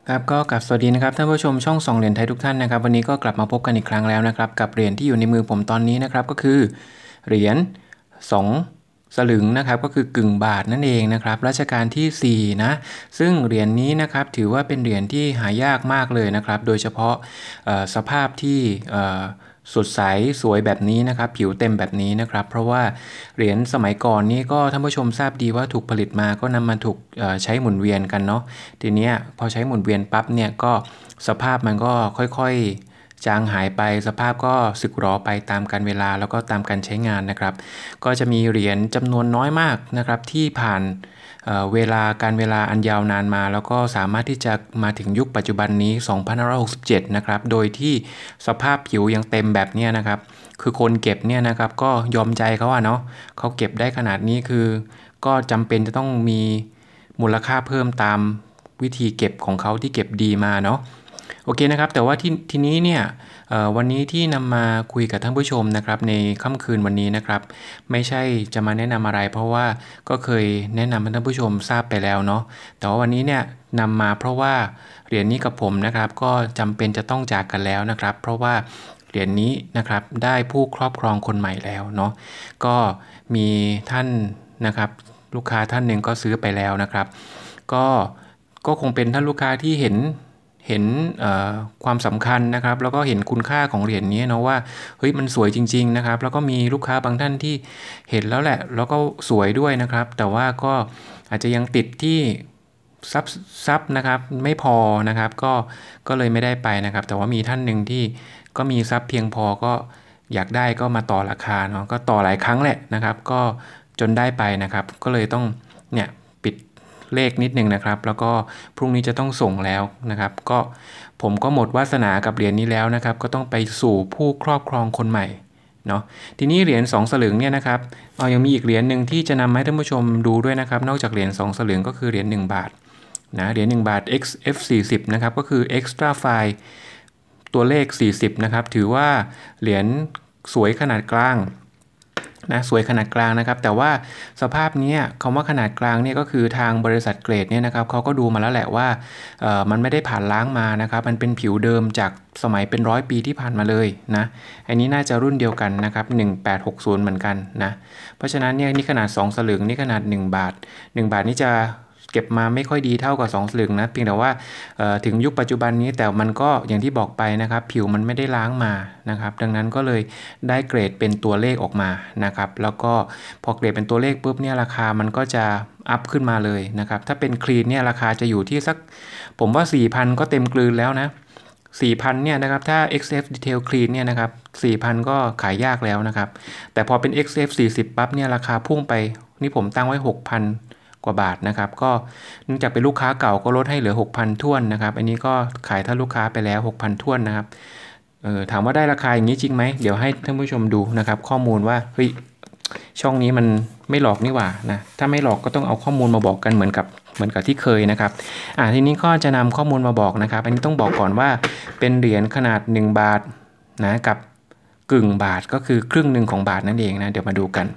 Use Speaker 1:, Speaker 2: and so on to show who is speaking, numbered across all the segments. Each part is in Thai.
Speaker 1: ครับก็กับสวัสดีนะครับท่านผู้ชมช่องส่องเหรียญไทยทุกท่านนะครับวันนี้ก็กลับมาพบกันอีกครั้งแล้วนะครับกับเหรียญที่อยู่ในมือผมตอนนี้นะครับก็คือเหรียญ2สลึงนะครับก็คือกึ่งบาทนั่นเองนะครับรัชกาลที่4นะซึ่งเหรียญนี้นะครับถือว่าเป็นเหรียญที่หายากมากเลยนะครับโดยเฉพาะสภาพที่สดใสสวยแบบนี้นะครับผิวเต็มแบบนี้นะครับเพราะว่าเหรียญสมัยก่อนนี้ก็ท่านผู้ชมทราบดีว่าถูกผลิตมาก็นำมาถูกใช้หมุนเวียนกันเนาะทีเนี้ยพอใช้หมุนเวียนปั๊บเนี่ยก็สภาพมันก็ค่อยๆจางหายไปสภาพก็สึกหรอไปตามกาลเวลาแล้วก็ตามการใช้งานนะครับก็จะมีเหรียญจำนวนน้อยมากนะครับที่ผ่านการเวลาอันยาวนานมาแล้วก็สามารถที่จะมาถึงยุคปัจจุบันนี้2567นะครับโดยที่สภาพผิวยังเต็มแบบนี้นะครับคือคนเก็บเนี่ยนะครับก็ยอมใจเขาอะเนาะเขาเก็บได้ขนาดนี้คือก็จำเป็นจะต้องมีมูลค่าเพิ่มตามวิธีเก็บของเขาที่เก็บดีมาเนาะโอเคนะครับแต่ว่าทีนี้เนี่ยวันนี้ที่นำมาคุยกับท่านผู้ชมนะครับในค่ำคืนวันนี้นะครับไม่ใช่จะมาแนะนำอะไรเพราะว่าก็เคยแนะนำให้ท่านผู้ชมทราบไปแล้วเนาะแต่ว่าวันนี้เนี่ยนำมาเพราะว่าเหรียญนี้กับผมนะครับก็จำเป็นจะต้องจากกันแล้วนะครับเพราะว่าเหรียญนี้นะครับได้ผู้ครอบครองคนใหม่แล้วเนาะก็มีท่านนะครับลูกค้าท่านหนึ่งก็ซื้อไปแล้วนะครับก็ก็คงเป็นท่านลูกค้าที่เห็นความสำคัญนะครับแล้วก็เห็นคุณค่าของเหรียญนี้เนาะว่าเฮ้ยมันสวยจริงๆนะครับแล้วก็มีลูกค้าบางท่านที่เห็นแล้วแหละแล้วก็สวยด้วยนะครับแต่ว่าก็อาจจะยังติดที่ซับนะครับไม่พอนะครับก็เลยไม่ได้ไปนะครับแต่ว่ามีท่านหนึ่งที่ก็มีทรัพย์เพียงพอก็อยากได้ก็มาต่อราคาเนาะก็ต่อหลายครั้งแหละนะครับก็จนได้ไปนะครับก็เลยต้องเนี่ยปิดเลขนิดนึงนะครับแล้วก็พรุ่งนี้จะต้องส่งแล้วนะครับก็ผมก็หมดวาสนากับเหรียญนี้แล้วนะครับก็ต้องไปสู่ผู้ครอบครองคนใหม่เนาะทีนี้เหรียญ2สลึงเนี่ยนะครับยังมีอีกเหรียญหนึ่งที่จะนำให้ท่านผู้ชมดูด้วยนะครับนอกจากเหรียญ2สลึงก็คือเหรียญ1บาทนะเหรียญ1บาท XF40 นะครับก็คือ Extra Fine ตัวเลข40นะครับถือว่าเหรียญสวยขนาดกลางนะสวยขนาดกลางนะครับแต่ว่าสภาพนี้คำว่าขนาดกลางเนี่ยก็คือทางบริษัทเกรดเนี่ยนะครับเขาก็ดูมาแล้วแหละว่ามันไม่ได้ผ่านล้างมานะครับมันเป็นผิวเดิมจากสมัยเป็น100 ปีที่ผ่านมาเลยนะอันนี้น่าจะรุ่นเดียวกันนะครับ1860เหมือนกันนะเพราะฉะนั้นเนี่ยนี่ขนาด2สลึงนี่ขนาด1บาท1บาทนี่จะเก็บมาไม่ค่อยดีเท่ากับ2สลึงนะเพียงแต่ว่าถึงยุคปัจจุบันนี้แต่มันก็อย่างที่บอกไปนะครับผิวมันไม่ได้ล้างมานะครับดังนั้นก็เลยได้เกรดเป็นตัวเลขออกมานะครับแล้วก็พอเกรดเป็นตัวเลขปุ๊บเนี่ยราคามันก็จะอัพขึ้นมาเลยนะครับถ้าเป็นคลีนเนี่ยราคาจะอยู่ที่สักผมว่า 4,000 ก็เต็มกลืนแล้วนะ4,000เนี่ยนะครับถ้า XF Detail Clean เนี่ยนะครับ 4,000 ก็ขายยากแล้วนะครับแต่พอเป็น XF 40ปั๊บเนี่ยราคาพุ่งไปนี่ผมตั้งไว้ 6,000กว่าบาทนะครับก็เนื่องจากเป็นลูกค้าเก่าก็ลดให้เหลือ 6,000ท้วนนะครับอันนี้ก็ขายท่านลูกค้าไปแล้ว 6,000ท้วนนะครับถามว่าได้ราคาอย่างนี้จริงไหมเดี๋ยวให้ท่านผู้ชมดูนะครับข้อมูลว่าเฮ้ยช่องนี้มันไม่หลอกนี่หว่านะถ้าไม่หลอกก็ต้องเอาข้อมูลมาบอกกันเหมือนกับที่เคยนะครับทีนี้ก็จะนำข้อมูลมาบอกนะครับอันนี้ต้องบอกก่อนว่าเป็นเหรียญขนาด1บาทนะกับกึ่งบาทก็คือครึ่งหนึ่งของบาทนั่นเองนะเดี๋ยวมาดูกัน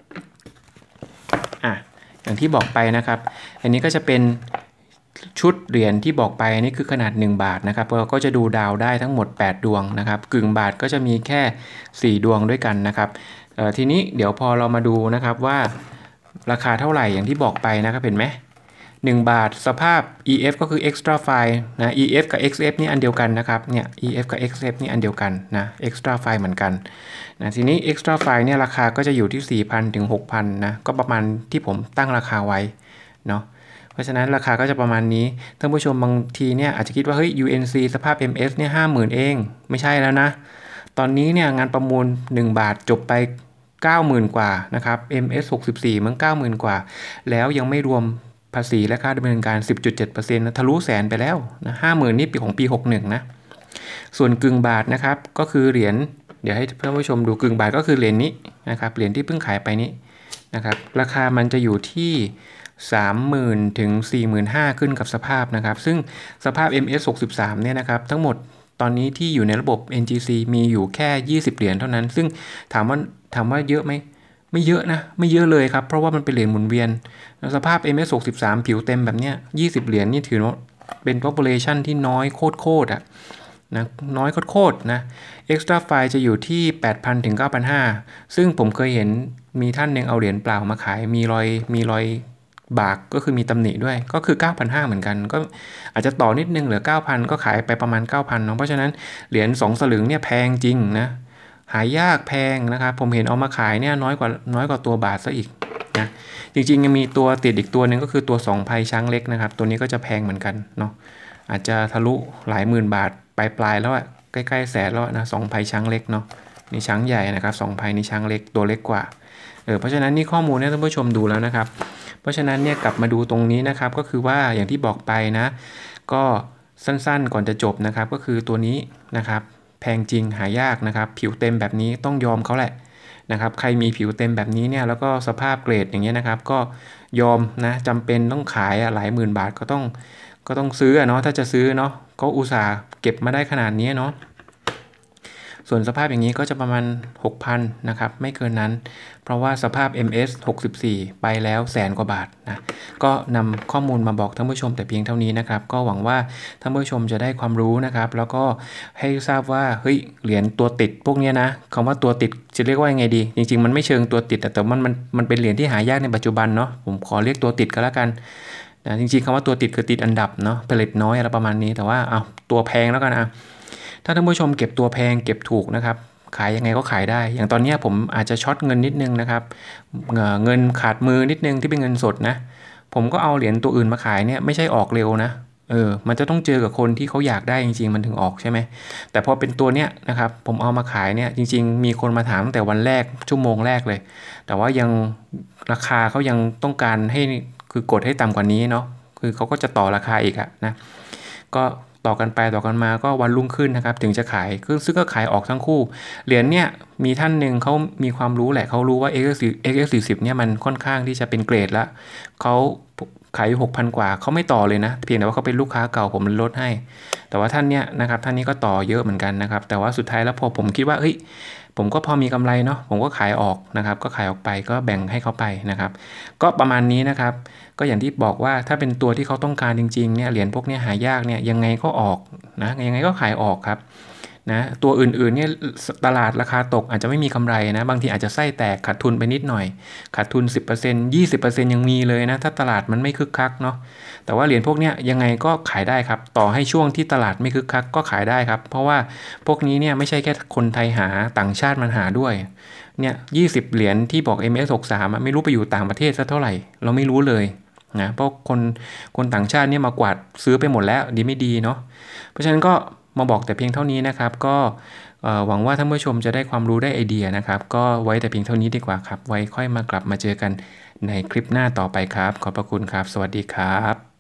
Speaker 1: อย่างที่บอกไปนะครับอันนี้ก็จะเป็นชุดเหรียญที่บอกไปอันนี้คือขนาด1บาทนะครับเราก็จะดูดาวได้ทั้งหมด8ดวงนะครับกึ่งบาทก็จะมีแค่4ดวงด้วยกันนะครับทีนี้เดี๋ยวพอเรามาดูนะครับว่าราคาเท่าไหร่อย่างที่บอกไปนะครับเห็นไหม1บาทสภาพ EF ก็คือ Extra Fine นะ EF กับ XF นี่อันเดียวกันนะครับเนี่ย EF กับ XF นี่อันเดียวกันนะ Extra Fine เหมือนกันนะทีนี้ Extra Fine เนี่ยราคาก็จะอยู่ที่ 4,000 ถึง 6,000 นะก็ประมาณที่ผมตั้งราคาไว้เนาะเพราะฉะนั้นราคาก็จะประมาณนี้ท่านผู้ชมบางทีเนี่ยอาจจะคิดว่าเฮ้ย UNC สภาพ MS เนี่ย 50,000 เองไม่ใช่แล้วนะตอนนี้เนี่ยงานประมูล1บาทจบไป 90,000 กว่านะครับ MS 64มัน 90,000 กว่าแล้วยังไม่รวมภาษีและค่าดำเนินการ 10.7% นะทะลุแสนไปแล้วนะ 50,000 นี่ปีของปี 61นะส่วนกึ่งบาทนะครับก็คือเหรียญเดี๋ยวให้ท่านผู้ชมดูกึ่งบาทก็คือเหรียญนี้นะครับเหรียญที่เพิ่งขายไปนี้นะครับราคามันจะอยู่ที่ 30,000 ถึง 45,000 ขึ้นกับสภาพนะครับซึ่งสภาพ MS 63เนี่ยนะครับทั้งหมดตอนนี้ที่อยู่ในระบบ NGC มีอยู่แค่20เหรียญเท่านั้นซึ่งถามว่าเยอะไหมไม่เยอะนะไม่เยอะเลยครับเพราะว่ามันเป็นเหรียญหมุนเวียนสภาพ MS 63ผิวเต็มแบบเนี้ย20เหรียญนี่ถือว่าเป็น population ที่น้อยโคตรอ่ะนะน้อยโคตรนะ extra file จะอยู่ที่ 8,000 ถึง 9,500 ซึ่งผมเคยเห็นมีท่านหนึ่งเอาเหรียญเปล่ามาขายมีรอยบากก็คือมีตำหนิด้วยก็คือ 9,500 เหมือนกันก็อาจจะต่อนิดนึงเหลือ 9,000 ก็ขายไปประมาณ 9,000 เนาะเพราะฉะนั้นเหรียญ2สลึงเนี่ยแพงจริงนะหายากแพงนะครับผมเห็นเอามาขายเนี่ยน้อยกว่าตัวบาทซะอีกนะจริงๆยังมีตัวติดอีกตัวหนึ่งก็คือตัว2ไพช้างเล็กนะครับตัวนี้ก็จะแพงเหมือนกันเนาะอาจจะทะลุหลายหมื่นบาทปลายแล้วอะใกล้ๆแสนแล้วนะ2ไพช้างเล็กเนาะนี่ช้างใหญ่นะครับ2ไพนี่ช้างเล็กตัวเล็กกว่าเพราะฉะนั้นนี่ข้อมูลเนี่ยท่านผู้ชมดูแล้วนะครับเพราะฉะนั้นเนี่ยกลับมาดูตรงนี้นะครับก็คือว่าอย่างที่บอกไปนะก็สั้นๆก่อนจะจบนะครับก็คือตัวนี้นะครับแพงจริงหายากนะครับผิวเต็มแบบนี้ต้องยอมเขาแหละนะครับใครมีผิวเต็มแบบนี้เนี่ยแล้วก็สภาพเกรดอย่างเงี้ยนะครับก็ยอมนะจำเป็นต้องขายหลายหมื่นบาทก็ต้องซื้อเนาะถ้าจะซื้อเนาะก็อุตส่าห์เก็บมาได้ขนาดนี้เนาะส่วนสภาพอย่างนี้ก็จะประมาณ 6,000 นะครับไม่เกินนั้นเพราะว่าสภาพ MS 64ไปแล้วแสนกว่าบาทนะก็นำข้อมูลมาบอกท่านผู้ชมแต่เพียงเท่านี้นะครับก็หวังว่าท่านผู้ชมจะได้ความรู้นะครับแล้วก็ให้ทราบว่าเฮ้ยเหรียญตัวติดพวกนี้นะคำว่าตัวติดจะเรียกว่ายังไงดีจริงๆมันไม่เชิงตัวติดแต่มันเป็นเหรียญที่หายากในปัจจุบันเนาะผมขอเรียกตัวติดก็แล้วกันนะจริงๆคำว่าตัวติดคือติดอันดับเนาะผลิตน้อยอะไรประมาณนี้แต่ว่าเอาตัวแพงแล้วกันถ้าท่านผู้ชมเก็บตัวแพงเก็บถูกนะครับขายยังไงก็ขายได้อย่างตอนนี้ผมอาจจะช็อตเงินนิดนึงนะครับเงินขาดมือนิดนึงที่เป็นเงินสดนะผมก็เอาเหรียญตัวอื่นมาขายเนี่ยไม่ใช่ออกเร็วนะมันจะต้องเจอกับคนที่เขาอยากได้จริงๆมันถึงออกใช่ไหมแต่พอเป็นตัวเนี้ยนะครับผมเอามาขายเนี่ยจริงๆมีคนมาถามตั้งแต่วันแรกชั่วโมงแรกเลยแต่ว่ายังราคาเขายังต้องการให้คือกดให้ต่ำกว่านี้เนาะคือเขาก็จะต่อราคาอีกอะนะก็ต่อกันไปต่อกันมาก็วันรุ่งขึ้นนะครับถึงจะขายซึ่งก็ขายออกทั้งคู่เหรียญเนี่ยมีท่านหนึ่งเขามีความรู้แหละเขารู้ว่า XS40 เนี่ยมันค่อนข้างที่จะเป็นเกรดละเขาขาย 6,000 กว่าเขาไม่ต่อเลยนะเพียงแต่ว่าเขาเป็นลูกค้าเก่าผมลดให้แต่ว่าท่านเนี่ยนะครับท่านนี้ก็ต่อเยอะเหมือนกันนะครับแต่ว่าสุดท้ายแล้วพอผมคิดว่าเฮ้ยผมก็พอมีกำไรเนาะผมก็ขายออกนะครับก็ขายออกไปก็แบ่งให้เขาไปนะครับก็ประมาณนี้นะครับก็อย่างที่บอกว่าถ้าเป็นตัวที่เขาต้องการจริงๆเนี่ยเหรียญพวกนี้หายากเนี่ยยังไงก็ออกนะยังไงก็ขายออกครับนะตัวอื่นๆเนี่ยตลาดราคาตกอาจจะไม่มีกำไรนะบางทีอาจจะไส้แตกขาดทุนไปนิดหน่อยขาดทุน 10% 20% ยังมีเลยนะถ้าตลาดมันไม่คึกคักเนาะแต่ว่าเหรียญพวกนี้ยังไงก็ขายได้ครับต่อให้ช่วงที่ตลาดไม่คึกคักก็ขายได้ครับเพราะว่าพวกนี้เนี่ยไม่ใช่แค่คนไทยหาต่างชาติมันหาด้วยเนี่ย20เหรียญที่บอก MS63 ไม่รู้ไปอยู่ต่างประเทศซะเท่าไหร่เราไม่รู้เลยนะเพราะคนต่างชาติเนี่ยมากวาดซื้อไปหมดแล้วดีไม่ดีเนาะเพราะฉะนั้นก็มาบอกแต่เพียงเท่านี้นะครับก็หวังว่าท่านผู้ชมจะได้ความรู้ได้ไอเดียนะครับก็ไว้แต่เพียงเท่านี้ดีกว่าครับไว้ค่อยมากลับมาเจอกันในคลิปหน้าต่อไปครับขอบพระคุณครับสวัสดีครับ